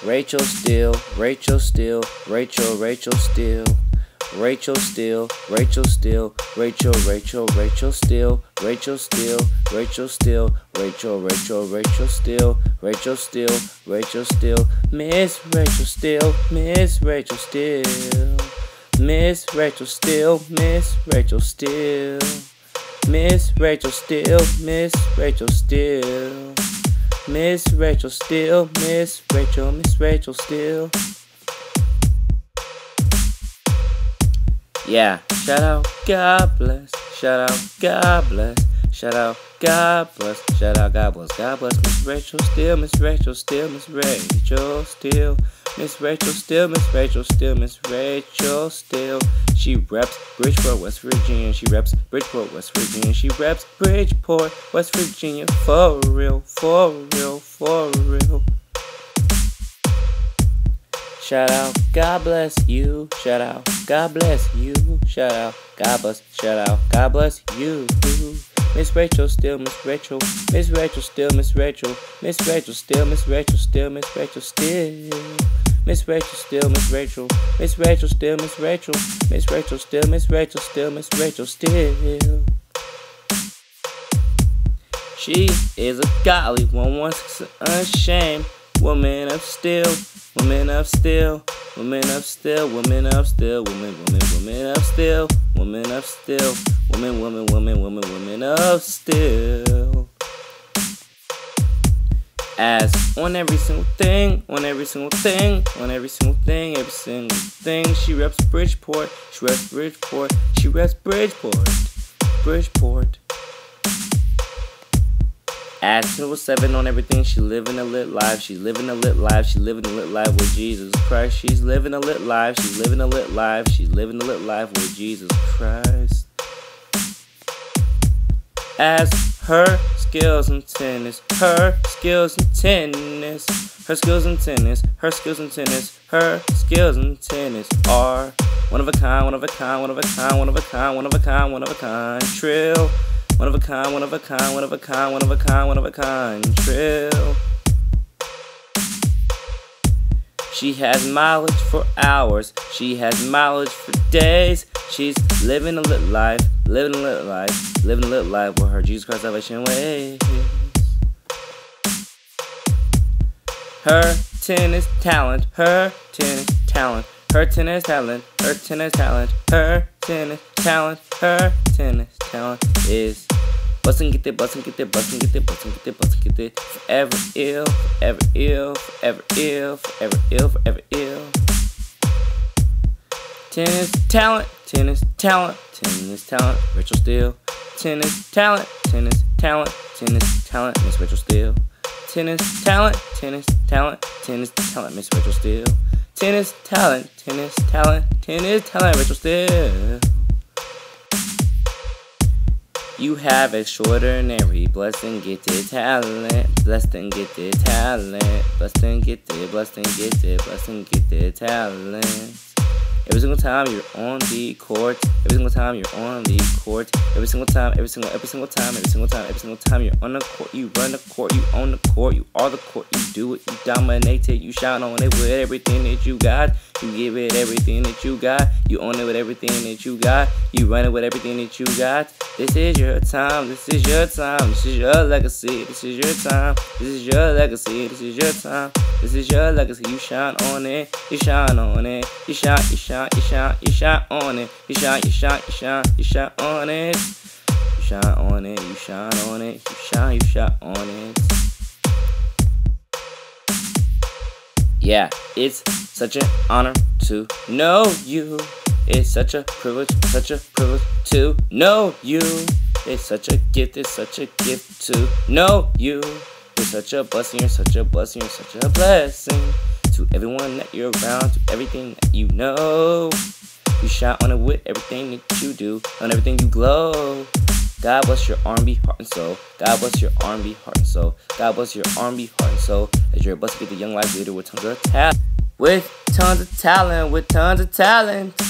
Rachel Steele, Rachel Steele, Rachel Steele. Rachel Steele, Rachel Steele, Rachel Steele, Rachel Steele, Rachel Steele, Rachel Steele, Rachel Steele, Miss Rachel Steele, Miss Rachel Steele, Miss Rachel Steele, Miss Rachel Steele, Miss Rachel Steele, Miss Rachel Steele, Miss Rachel Steele, Miss Rachel Steele. Yeah, shout out, God bless, shout out, God bless, shout out, God bless, shout out, God bless, Miss Rachel Steele, Miss Rachel Steele, Miss Rachel Steele, Miss Rachel Steele, Miss Rachel Steele, Miss Rachel Steele. She reps Bridgeport, West Virginia, she reps Bridgeport, West Virginia, she reps Bridgeport, West Virginia, for real, for real, for real. Shout out, God bless you. Shout out, God bless you. Shout out, God bless. Shout out, God bless you. Miss Rachel Steele, Miss Rachel, Miss Rachel Steele, Miss Rachel, Miss Rachel Steele, Miss Rachel Steele, Miss Rachel Steele, Miss Rachel Steele, Miss Rachel, Miss Rachel Steele, Miss Rachel, Miss Rachel Steele, Miss Rachel Steele, Miss Rachel Steele. She is a godly one, once unashamed woman of steel. Women of steel, women of steel, women of steel, women of steel, women of steel, women of steel. As on every single thing, on every single thing, on every single thing, every single thing, she reps Bridgeport, she reps Bridgeport, she reps Bridgeport, Bridgeport. At 207 on everything, she living a lit life, she's living a lit life, she's living a lit life with Jesus Christ. She's living a lit life, she's living a lit life, she's living a lit life with Jesus Christ. As her skills in tennis, her skills in tennis, her skills in tennis, her skills in tennis, her skills in tennis are one of a kind, one of a kind, one of a kind, one of a kind, one of a kind, one of a kind, trill. One of a kind, one of a kind, one of a kind, one of a kind, one of a kind, trill. She has mileage for hours, she has mileage for days. She's living a lit life, living a lit life, living a lit life with her Jesus Christ salvation ways. Her tennis talent, her tennis talent, her tennis talent, her tennis talent, her tennis talent, her tennis talent is bustin' get it, bustin' get it, bustin' get it, bustin' get it, bustin' get it, forever ill, forever ill, forever ill, forever ill, forever ill. Tennis talent, tennis talent, tennis talent, Rachel Steele. Tennis talent, tennis talent, tennis talent, Miss Rachel Steele. Tennis talent, tennis talent, tennis talent, Miss Rachel Steele. Tennis talent, tennis talent, tennis talent, Rachel Steele. You have extraordinary blessing, gifted talent, blessed and gifted talent, blessed and gifted, blessed and gifted, blessed and gifted talent. Every single time you're on the court, every single time you're on the court, every single time, every single time you're on the court, you run the court, you own the court, you are the court, you do it, you dominate it, you shout on it with everything that you got, you give it everything that you got, you own it with everything that you got, you run it with everything that you got. This is your time, this is your time, this is your legacy, this is your time, this is your legacy, this is your time, this is your legacy. You shine on it, you shine on it, you shine on it, you shine on it, you shine on it, you shine on it, you shine on it, you shine on it. Yeah, it's such an honor to know you. It's such a privilege to know you. It's such a gift to know you. You're such a blessing, you're such a blessing, you're such a blessing. To everyone that you're around, to everything that you know. You shine on it with everything that you do, on everything you glow. God bless your R&B heart and soul. God bless your R&B heart and soul. God bless your R&B heart and soul. As you're blessed to be the young life leader with tons of talent. With tons of talent, with tons of talent.